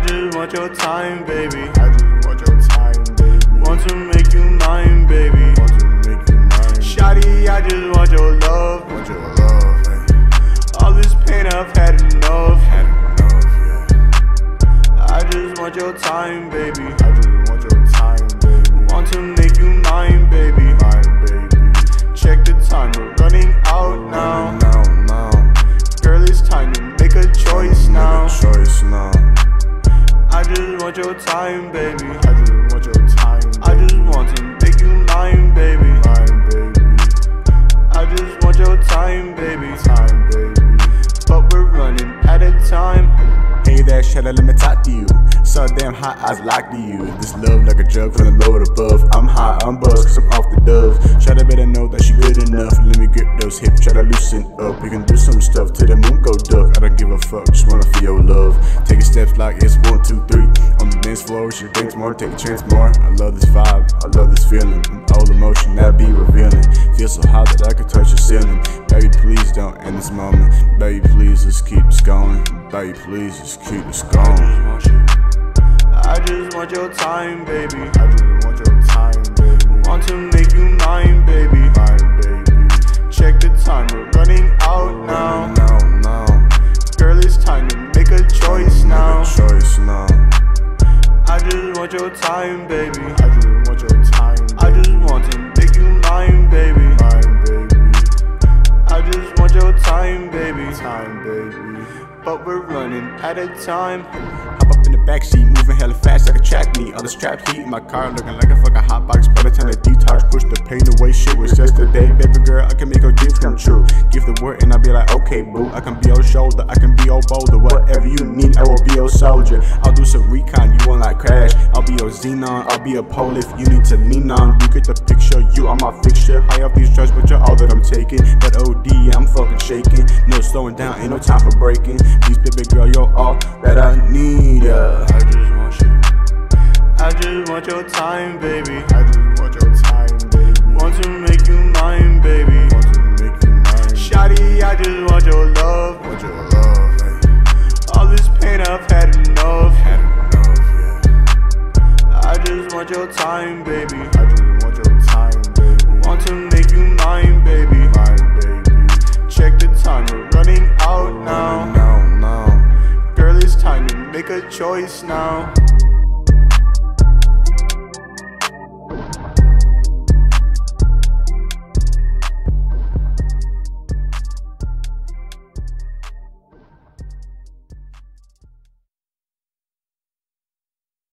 just want your time, baby. I just want your time, baby. Want to make you mine, baby. Want to make you mine. Shawty, I just want your love. Want your love, hey. All this pain, I've had enough. Had enough, yeah. I just want your time, baby. I just want your time, baby. Want to make you mine, baby. Mine, baby. Check the time, we're running out now. Now. Girl, it's time to make a choice now. Make a choice now. I just want your time, baby. I just want your time, baby. I just want to make you mine, baby. Mine, baby. I just want your time, baby. Time, baby. But we're running out of time. Hey there, shut up, let me talk to you. So damn hot, eyes locked to you. This love like a drug from the load above. I'm high, I'm buzzed, cause I'm off the dove. Shut up, better know that she good enough. Let me grip those hips, try to loosen up. We can do some stuff till the moon go duck. I don't give a fuck, just wanna feel your love. Taking steps like it's 1, 2, 3. On the dance floor, she drinks more, take a chance more. I love this vibe, I love this feeling. All emotion that be revealing. Feel so hot that I could touch the ceiling. Baby, please don't end this moment. Baby, please, let's keep this going. Baby, please, just keep this going. I just want your time, baby. I just want your time, baby. Want to make you mine, baby. Mine, baby. Check the time, we're running out now. Now. Girl, it's time to make a choice now. Make a choice now. I just want your time, baby. I just want your time, baby. I just want to make you mine, baby. Mine, baby. I just want your time, baby. Time, baby. But we're running out of time. Hop up in the backseat, moving hella fast like a track meet. All the strapped heat in my car, looking like a fucking hot box. By the time the detox, push the pain away. Shit was yesterday, baby girl. I can make your dreams come true. Give the word and I'll be like, okay, boo. I can be your shoulder, I can be your boulder. Whatever you need, I will be your soldier. I'll do some recon, you won't like crash. I'll be your xenon, I'll be a pole if you need to lean on. You get the picture, you are my fixture. High up these drugs, but you're all that I'm taking. That OD, I'm fucking shaking. No slowing down, ain't no time for breaking. Please, baby girl, you're all that I need. I just want you. I just want your time, baby. I just want your time, baby. Want to make you mine, baby. Want to make you mine. Shawty, I just want your love. Want your love, hey. All this pain, I've had enough. Had enough, yeah. I just want your time, baby. I just want your time, baby. Want to make you mine, baby. Mine, baby. Check the time, we're running out now. Now. Girl, it's time to make a choice now.